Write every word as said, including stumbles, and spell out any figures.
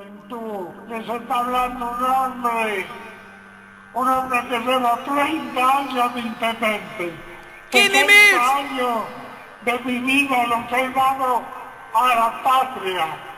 juventud, les está hablando un hombre, un hombre que lleva treinta años de intendente, ¡Quindimils! sesenta años de mi vida los he dado a la patria.